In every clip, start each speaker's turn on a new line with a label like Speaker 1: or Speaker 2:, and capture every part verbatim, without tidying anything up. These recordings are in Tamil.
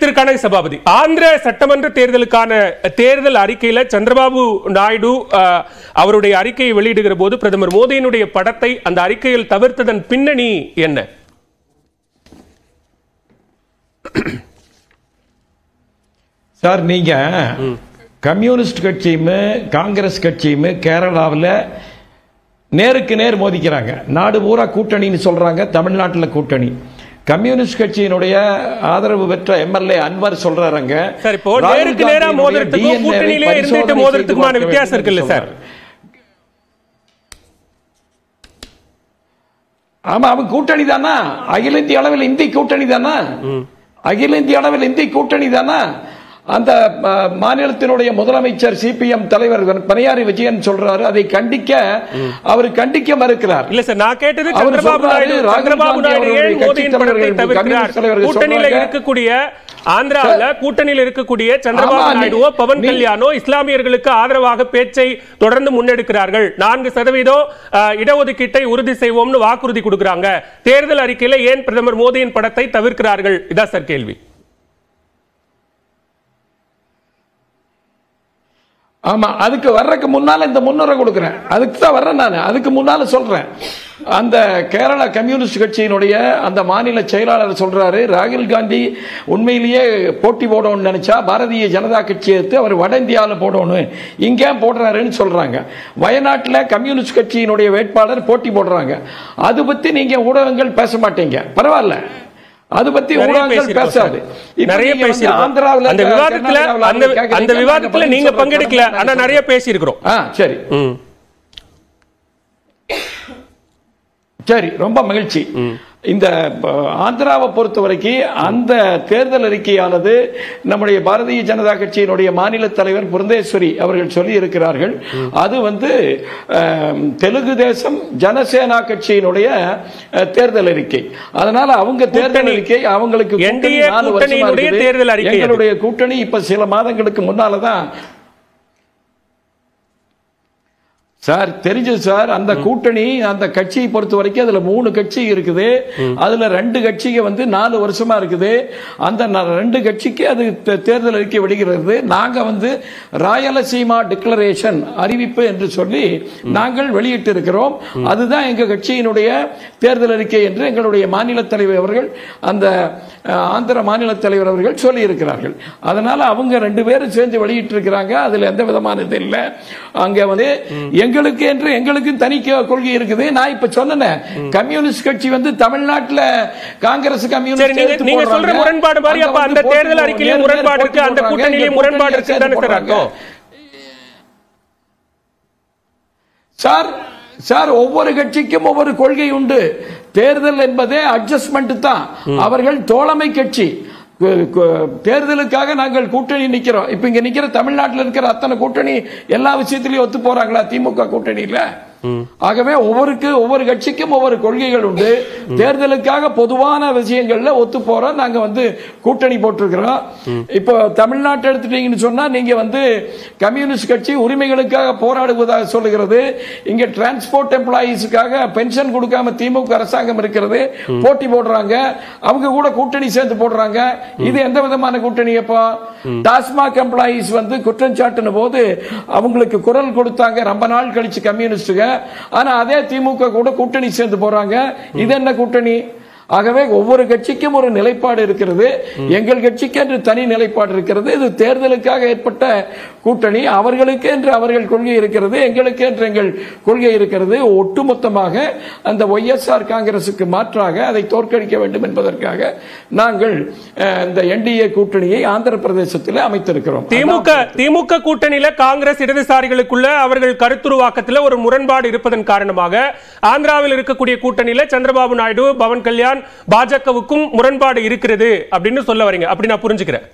Speaker 1: திரு கனக சபாபதி, ஆந்திர சட்டமன்ற தேர்தலுக்கான தேர்தல் அறிக்கையில சந்திரபாபு நாயுடு அவருடைய அறிக்கையை வெளியிடுகிற போது பிரதமர் மோடியினுடைய படத்தை அந்த அறிக்கையில் தவிர்த்ததன் பின்னணி என்ன?
Speaker 2: சார், நீங்க கம்யூனிஸ்ட் கட்சியும் காங்கிரஸ் கட்சியும் கேரளாவில் நேருக்கு நேர் மோதிக்கிறாங்க. நாடு பூரா கூட்டணின்னு சொல்றாங்க. தமிழ்நாட்டில் கூட்டணி. கம்யூனிஸ்ட் கட்சியினுடைய ஆதரவு பெற்ற எம்எல்ஏ அன்வர் சொல்றாங்க,
Speaker 1: சார் இப்போ நேருக்கு நேரா மோதிரத்துக்கும் கூட்டணியிலே இருந்துட்டு மோதிரத்துக்குமான வித்தியாசம் இருக்குல்ல சார்?
Speaker 2: ஆமா, அவன் கூட்டணி தானா? அகில இந்திய அளவில் இந்தி கூட்டணி தானா? அகில இந்திய அளவில் இந்தி கூட்டணி தானா? அந்த மாநிலத்தினுடைய முதலமைச்சர் சிபிஎம் தலைவர் பனியாரி விஜயன் சொல்றாரு, அதை கண்டிக்க அவர் கண்டிக்க மறுக்கிறார்.
Speaker 1: இல்ல சார், நான் கேட்டது சந்திரபாபு நாயுடு சந்திரபாபு நாயுடு ஏன் மோடியின் படத்தை தவிர்க்கிறார்? கூட்டணியில இருக்கக்கூடிய ஆந்திராவில் கூட்டணியில் இருக்கக்கூடிய சந்திரபாபு நாயுடுவோ பவன் கல்யாணோ இஸ்லாமியர்களுக்கு ஆதரவாக பேச்சை தொடர்ந்து முன்னெடுக்கிறார்கள். நான்கு சதவீதம் இடஒதுக்கீட்டை உறுதி செய்வோம்னு வாக்குறுதி கொடுக்கிறாங்க. தேர்தல் அறிக்கையில ஏன் பிரதமர் மோடியின் படத்தை தவிர்க்கிறார்கள்? இதான் சார் கேள்வி.
Speaker 2: ஆமா, அதுக்கு வர்றதுக்கு முன்னால இந்த முன்னுரை கொடுக்கிறேன். அதுக்கு தான் வர்றேன் நான். அதுக்கு முன்னால சொல்றேன், அந்த கேரளா கம்யூனிஸ்ட் கட்சியினுடைய அந்த மாநில செயலாளர் சொல்றாரு, ராகுல் காந்தி உண்மையிலேயே போட்டி போடணும்னு நினைச்சா பாரதிய ஜனதா கட்சியை எடுத்து அவர் வட இந்தியாவில் போடணும், இங்கே போடுறாருன்னு சொல்றாங்க. வயநாட்டில் கம்யூனிஸ்ட் கட்சியினுடைய வேட்பாளர் போட்டி போடுறாங்க. அது பத்தி நீங்க ஊடகங்கள் பேச மாட்டீங்க. பரவாயில்ல, அது பத்தி ஊடகங்கள் பேசாது.
Speaker 1: நிறைய பேசி ஆந்திராவில் அந்த விவாதத்துல அந்த விவாதத்துல நீங்க பங்கெடுக்கல, ஆனா நிறைய பேசி இருக்கிறோம்.
Speaker 2: சரி சரி, ரொம்ப மகிழ்ச்சி. இந்த ஆந்திராவை பொறுத்த வரைக்கும் அந்த தேர்தல் அறிக்கையானது நம்முடைய பாரதிய ஜனதா கட்சியினுடைய மாநில தலைவர் புரந்தேஸ்வரி அவர்கள் சொல்லி இருக்கிறார்கள். அது வந்து தெலுங்கு தேசம் ஜனசேனா கட்சியினுடைய தேர்தல் அறிக்கை. அதனால அவங்க தேர்தல் அறிக்கை அவங்களுக்கு எங்களுடைய கூட்டணி இப்ப சில மாதங்களுக்கு முன்னாலதான் சார் தெரிஞ்சது சார். அந்த கூட்டணி அந்த கட்சியை பொறுத்த வரைக்கும் அதுல மூணு கட்சி இருக்குது. அதுல ரெண்டு கட்சிக்கு வந்து நாலு வருஷமா இருக்குது. அந்த ரெண்டு கட்சிக்கு அது தேர்தல் அறிக்கை விடுகிறது. நாங்க வந்து ராயலசீமா டிக்ளரேஷன் அறிவிப்பு என்று சொல்லி நாங்கள் வெளியிட்டு இருக்கிறோம். அதுதான் எங்க கட்சியினுடைய தேர்தல் அறிக்கை என்று எங்களுடைய மாநில தலைவர் அவர்கள், அந்த ஆந்திர மாநில தலைவர் அவர்கள் சொல்லி இருக்கிறார்கள். அதனால அவங்க ரெண்டு பேரும் சேர்ந்து வெளியிட்டு இருக்கிறாங்க. அதுல எந்த விதமான இது இல்லை. அங்க வந்து எங்களுக்கு என்று எங்களுக்கு தனி கொள்கை இருக்குது. நான் இப்ப சொன்னேன், கம்யூனிஸ்ட் கட்சி வந்து தமிழ்நாட்டில் காங்கிரஸ் கம்யூனிஸ்ட்
Speaker 1: நீங்க சொல்ற முரண்பாடு மாதிரி அப்ப அந்த தேர்தல் அறிக்கையிலே முரண்பாடு இருக்கு, அந்த கூட்டணியிலே முரண்பாடு இருக்கு தானே சார் அர்த்தம்?
Speaker 2: சார் சார் ஒவ்வொரு கட்சிக்கும் ஒவ்வொரு கொள்கை உண்டு. தேர்தல் என்பதே அட்ஜஸ்ட்மெண்ட் தான். அவர்கள் தோழமை கட்சி. தேர்தலுக்காக நாங்கள் கூட்டணி நிக்கிறோம். இப்ப இங்க நிக்கிற தமிழ்நாட்டில் இருக்கிற அத்தனை கூட்டணி எல்லா விஷயத்திலையும் ஒத்து போறாங்களா? திமுக கூட்டணியில. ஆகவே ஒவ்வொருக்கு ஒவ்வொரு கட்சிக்கும் ஒவ்வொரு கொள்கைகள் உண்டு. தேர்தலுக்காக பொதுவான விஷயங்கள்ல ஒத்து போறோம். நாங்க வந்து கூட்டணி போட்டிருக்கிறோம். இப்போ தமிழ்நாட்டை எடுத்துட்டீங்கன்னு சொன்னா நீங்க வந்து கம்யூனிஸ்ட் கட்சி உரிமைகளுக்காக போராடுவதாக சொல்லுகிறது. இங்க டிரான்ஸ்போர்ட் எம்ப்ளாயீஸுக்காக பென்ஷன் கொடுக்காம திமுக அரசாங்கம் இருக்கிறது, போட்டி போடுறாங்க. அவங்க கூட கூட்டணி சேர்ந்து போடுறாங்க. இது எந்த விதமான கூட்டணி? அப்போ டாஸ்மாக் எம்ப்ளாயீஸ் வந்து குற்றம் சாட்டின போது அவங்களுக்கு குரல் கொடுத்தாங்க ரொம்ப நாள் கழிச்சு கம்யூனிஸ்டுங்க. ஆனா அதே திமுக கூட கூட்டணி சேர்ந்து போறாங்க. இது என்ன கூட்டணி? ஆகவே ஒவ்வொரு கட்சிக்கும் ஒரு நிலைப்பாடு இருக்கிறது. எங்கள் கட்சிக்கு என்று தனி நிலைப்பாடு இருக்கிறது. இது தேர்தலுக்காக ஏற்பட்ட கூட்டணி. அவர்களுக்கு என்று அவர்கள் கொள்கை இருக்கிறது, எங்களுக்கு என்று எங்கள் கொள்கை இருக்கிறது. ஒட்டுமொத்தமாக அந்த ஒய்எஸ்ஆர் காங்கிரசுக்கு மாற்றாக அதை தோற்கடிக்க வேண்டும் என்பதற்காக நாங்கள் இந்த என்டிஏ கூட்டணியை ஆந்திர பிரதேசத்தில் அமைத்திருக்கிறோம்.
Speaker 1: திமுக திமுக கூட்டணியில காங்கிரஸ் இடதுசாரிகளுக்குள்ள அவர்கள் கருத்துருவாக்கத்தில் ஒரு முரண்பாடு இருப்பதன் காரணமாக ஆந்திராவில் இருக்கக்கூடிய கூட்டணியில சந்திரபாபு நாயுடு, பவன் கல்யாண், பாஜகவுக்கும் முரண்பாடு இருக்கிறது அப்படின்னு சொல்ல வரீங்க. அப்படி நான் புரிஞ்சுக்கிறேன்.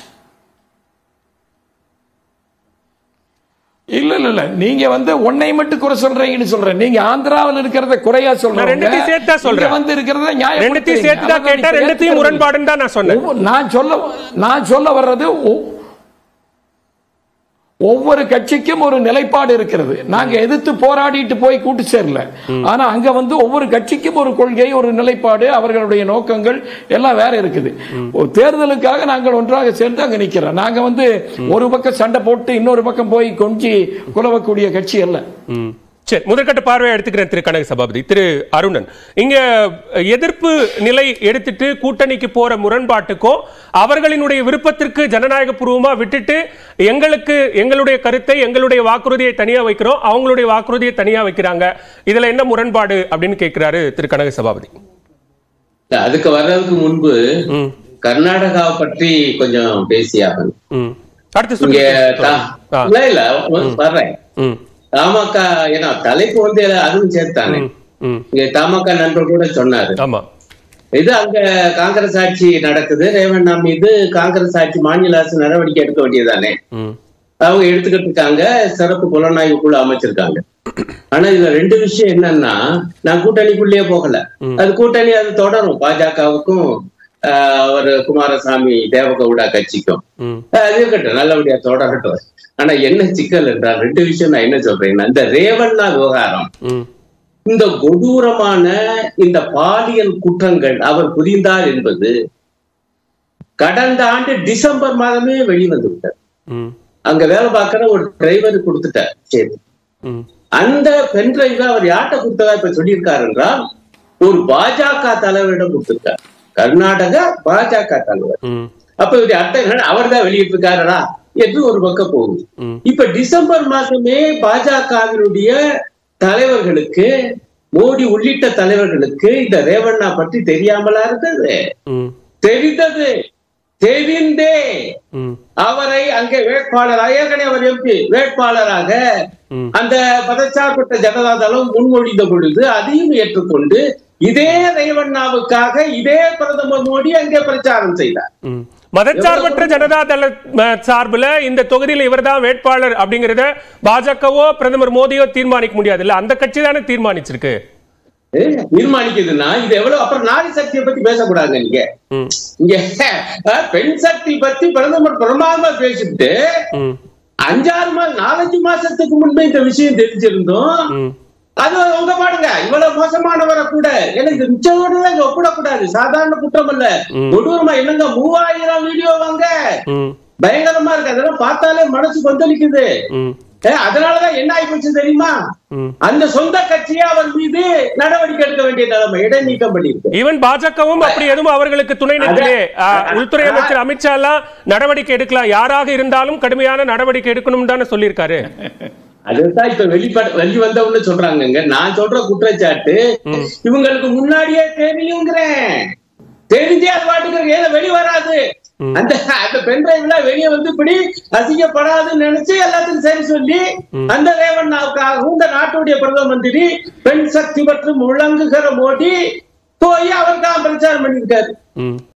Speaker 2: இல்ல இல்ல இல்ல, நீங்க வந்து ஒன்னை மட்டும் குறை சொல்றீங்கன்னு சொல்றேன். நீங்க ஆந்திராவில் இருக்கிறத குறையா சொல்றீங்க.
Speaker 1: ரெண்டுத்தையும் சேர்த்து தான் சொல்றேன்.
Speaker 2: வந்து இருக்கிறத நியாயம்
Speaker 1: ரெண்டுத்தையும் சேர்த்து தான் கேட்டா ரெண்டுத்தையும் முரண்பாடுன்னு தான் நான் சொன்னேன்.
Speaker 2: நான் சொல்ல நான் சொல்ல வர்றது ஒவ்வொரு கட்சிக்கும் ஒரு நிலைப்பாடு இருக்கிறது. நாங்க எதிர்த்து போராடிட்டு போய் கூட்டு சேரல. ஆனா அங்க வந்து ஒவ்வொரு கட்சிக்கும் ஒரு கொள்கை, ஒரு நிலைப்பாடு, அவர்களுடைய நோக்கங்கள் எல்லாம் வேற இருக்குது. ஒரு தேர்தலுக்காக நாங்கள் ஒன்றாக சேர்ந்து அங்க நிக்கிறோம். நாங்க வந்து ஒரு பக்கம் சண்டை போட்டு இன்னொரு பக்கம் போய் கொஞ்சி குலவக்கூடிய கட்சி அல்ல.
Speaker 1: சரி, முதற்கட்ட பார்வையை எடுத்துக்கிறேன் திரு கனக சபாபதி. திரு அருணன், இங்க எதிர்ப்பு நிலை எடுத்துட்டு கூட்டணிக்கு போற முரண்பாட்டுக்கும் அவர்களினுடைய விருப்பத்திற்கு ஜனநாயக பூர்வமா விட்டுட்டு எங்களுக்கு எங்களுடைய கருத்தை எங்களுடைய வாக்குறுதியை தனியா வைக்கிறோம், அவங்களுடைய வாக்குறுதியை தனியா வைக்கிறாங்க, இதுல என்ன முரண்பாடு அப்படின்னு கேட்கிறாரு திரு கனக சபாபதி.
Speaker 3: அதுக்கு வர்றதுக்கு முன்பு கர்நாடகாவை பற்றி கொஞ்சம் பேசியாகணும்.
Speaker 1: அடுத்து
Speaker 3: இல்ல வர்றேன். தமாக ஏன்னா தலைப்பு வந்து அதுவும் சேர்த்தானே. இங்க தமாக நண்பர் கூட சொன்னாரு, இது அங்க காங்கிரஸ் ஆட்சி நடக்குது, ரேவண்ணா மீது காங்கிரஸ் ஆட்சி மாநில அரசு நடவடிக்கை எடுக்க வேண்டியதானே. அவங்க எடுத்துக்கிட்டு இருக்காங்க, சிறப்பு புலனாய்வு குழு அமைச்சிருக்காங்க. ஆனா இதுல ரெண்டு விஷயம் என்னன்னா, நான் கூட்டணிக்குள்ளேயே போகல, அது கூட்டணி அது தொடரும் பாஜகவுக்கும் ஒரு குமாரசாமி தேவகவுடா கட்சிக்கும். அது இருக்கட்டும், நல்லபடியா தொடரட்டும். ஆனா என்ன சிக்கல் என்றால் ரெண்டு விஷயம் நான் என்ன சொல்றேன்னா, இந்த ரேவண்ணா விவகாரம், இந்த கொடூரமான இந்த பாலியல் குற்றங்கள் அவர் புரிந்தார் என்பது கடந்த ஆண்டு டிசம்பர் மாதமே வெளிவந்து விட்டார். அங்க வேலை பார்க்கிற ஒரு டிரைவர் கொடுத்துட்டார். சரி, அந்த பென் டிரைவ் அவர் யார்கிட்ட கொடுத்ததா இப்ப சொல்லியிருக்காரு என்றால் ஒரு பாஜக தலைவரிடம் கொடுத்திருக்கார். கர்நாடக பாஜக தலைவர். அப்ப இவருடைய அர்த்தம் அவர் தான் வெளியிட்டு இருக்காரா என்று ஒரு பக்கம் போகுது. இப்ப டிசம்பர் மாசமே பாஜகவினுடைய தலைவர்களுக்கு, மோடி உள்ளிட்ட தலைவர்களுக்கு இந்த ரேவண்ணா பற்றி தெரியாமலா இருந்தது. தெரிந்தது, தெரிந்தே அவரை அங்கே வேட்பாளராக, ஏற்கனவே அவர் எம்பி வேட்பாளராக அந்த பதச்சார்பற்ற ஜனதா தளம் முன்மொழிந்த பொழுது அதையும் ஏற்றுக்கொண்டு இதே ரேவண்ணாவுக்காக இதே பிரதமர் மோடி அங்கே பிரச்சாரம் செய்தார்.
Speaker 1: மதச்சார்பற்ற ஜனதா தள சார்பில் இந்த தொகுதியில் இவர் தான் வேட்பாளர் அப்படிங்கறத பாஜகவோ பிரதமர் மோடியோ தீர்மானிக்க முடியாது இல்ல, அந்த கட்சி தானே தீர்மானிச்சிருக்கு.
Speaker 3: தீர்மானிக்குதுன்னா இது எவ்வளவு அப்புறம் நாரி சக்தியை பத்தி பேசக்கூடாது. நீங்க இங்க பெண் சக்தி பத்தி பிரதமர் பிரமாதமா பேசிட்டு அஞ்சாறு மாசம் நாலஞ்சு மாசத்துக்கு முன்பே இந்த விஷயம் தெரிஞ்சிருந்தோம். அது உங்க பாடுங்க, இவ்வளவு மோசமானவரை கூட எனக்கு மிச்சத்தோட ஒப்பிடக்கூடாது. சாதாரண குற்றம் அல்ல, கொடூரமா என்னங்க மூவாயிரம் வீடியோ வாங்க பயங்கரமா இருக்கு. அதெல்லாம் பார்த்தாலே மனசு கொந்தளிக்குது. அதனாலதான் என்ன ஆகி போச்சு தெரியுமா, அந்த சொந்த கட்சியை அவர் மீது நடவடிக்கை எடுக்க வேண்டிய நிலைமை இடைநீக்கம் பண்ணிருக்கு.
Speaker 1: ஈவன் பாஜகவும் அப்படி எதுவும் அவர்களுக்கு துணை நிற்கலையே. உள்துறை அமைச்சர் அமித்ஷா எல்லாம் நடவடிக்கை எடுக்கலாம், யாராக இருந்தாலும் கடுமையான நடவடிக்கை எடுக்கணும் தானே சொல்லியிருக்காரு.
Speaker 3: அதுதான் இப்ப வெளிப்பட வெளி வந்தவன்னு சொல்றாங்க. நான் சொல்ற குற்றச்சாட்டு இவங்களுக்கு முன்னாடியே தெரியுங்கிறேன். தெரிஞ்சே அது பாட்டுக்கு ஏதோ வெளி வராது. அந்த அந்த பெண் டிரைவ்ல வெளியே வந்து இப்படி அசிங்கப்படாதுன்னு நினைச்சு எல்லாத்தையும் சரி சொல்லி அந்த ரேவண்ணாவுக்காகவும் இந்த நாட்டுடைய பிரதம மந்திரி பெண் சக்தி மற்றும் முழங்குகிற மோடி போய் அவருக்காக பிரச்சாரம் பண்ணியிருக்காரு.